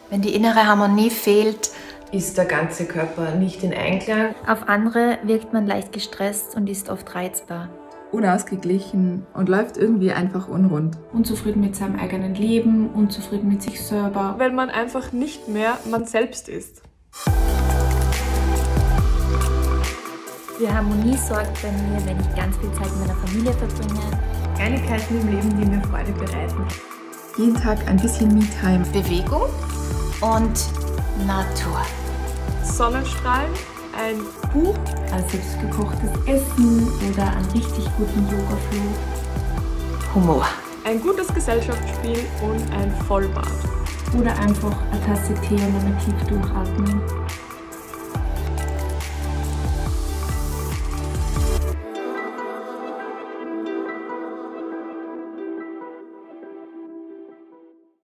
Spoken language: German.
Wenn die innere Harmonie fehlt, ist der ganze Körper nicht in Einklang. Auf andere wirkt man leicht gestresst und ist oft reizbar. Unausgeglichen und läuft irgendwie einfach unrund. Unzufrieden mit seinem eigenen Leben, unzufrieden mit sich selber. Weil man einfach nicht mehr man selbst ist. Für Harmonie sorgt bei mir, wenn ich ganz viel Zeit mit meiner Familie verbringe. Kleinigkeiten im Leben, die mir Freude bereiten. Jeden Tag ein bisschen Me-Time. Bewegung und Natur. Sonnenstrahlen, ein Buch, Ein selbstgekochtes Essen oder einen richtig guten Yoga-Flow. Humor. ein gutes Gesellschaftsspiel und ein Vollbad. Oder einfach eine Tasse Tee und einmal tief durchatmen.